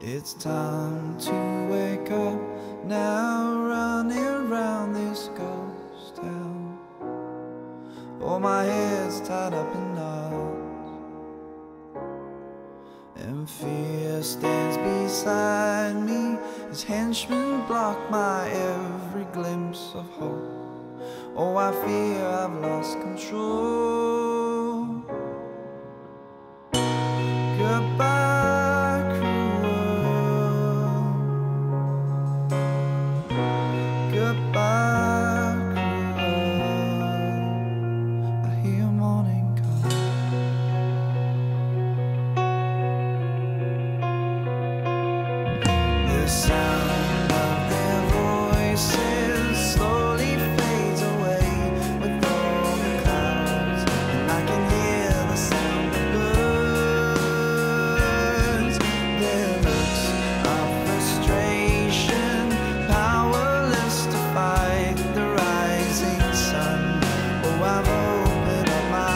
It's time to wake up now, running round this ghost town. Oh, my head's tied up in knots, and fear stands beside me. His henchmen block my every glimpse of hope. Oh, I fear I've lost control. Goodbye, cruel world. Goodbye, cruel world. I hear morning come. The sound of their voices slowly fades away with all the clouds, and I can hear the sound of birds. Their looks of frustration, powerless to fight the rising sun. Oh, I've opened up my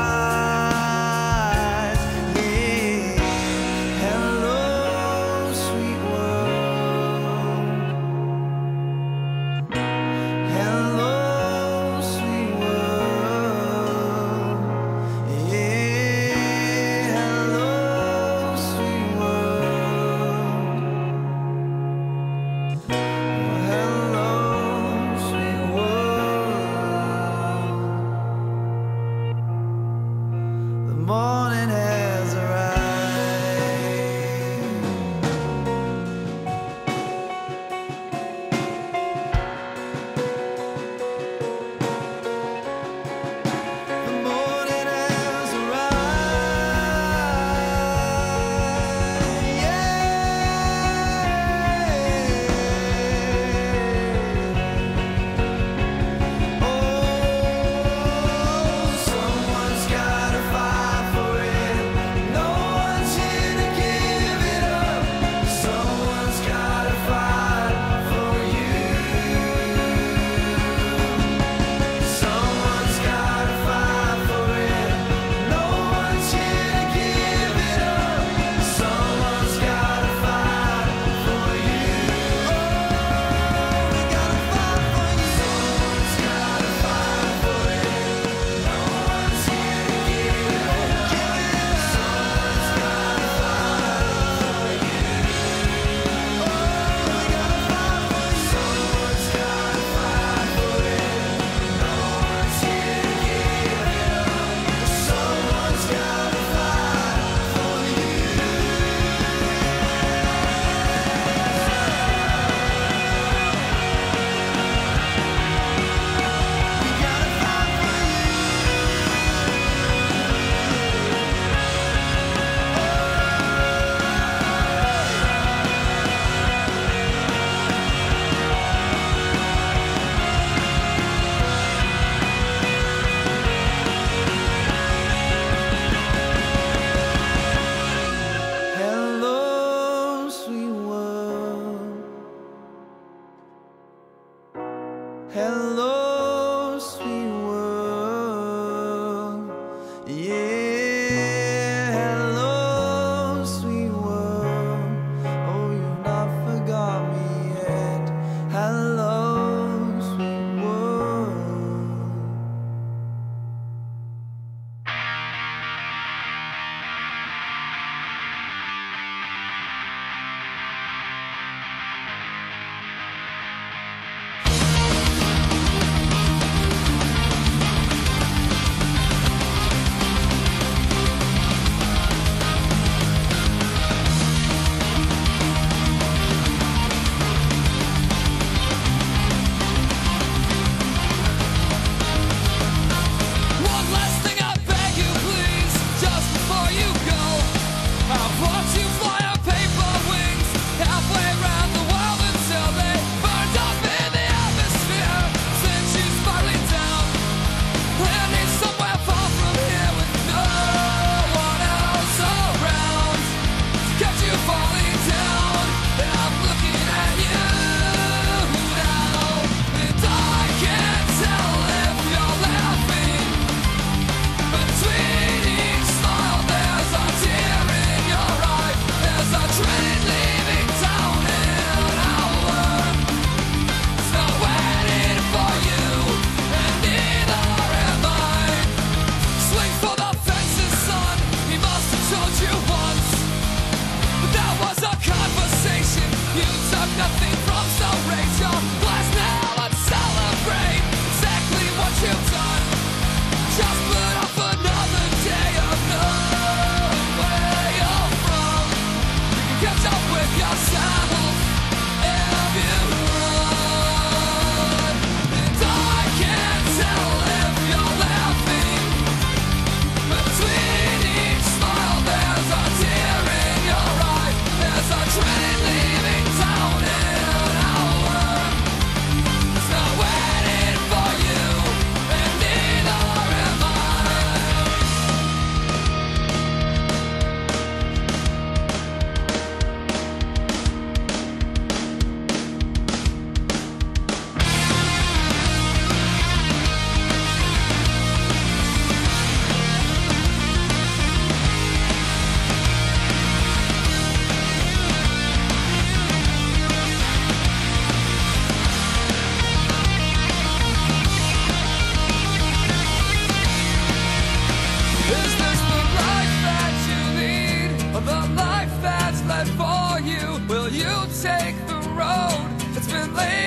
eyes. Yeah. Hello, sweet world. Hello, sweet world. Yeah. Hello, sweet world. Hello, sweet world. The morning has arrived. The morning has arrived. Yeah. Oh, someone's gotta fight for it. No one's here to give it up. Someone's gotta fight for you. Someone's gotta fight for it. No one's here to give it up. Someone's gotta fight for you. Oh, we gotta fight for you. Someone's gotta fight for it. No one's here to give it up. Someone's gotta fight for you. Oh, we gotta fight for you. Someone's gotta fight for it. No one's here to give it up. Someone's gotta fight for you. We gotta fight for Hello, sweet world. Hello, sweet world. Yeah, hello, sweet world. Oh, you've not forgot me yet. Hello, sweet world. take the road that's been laid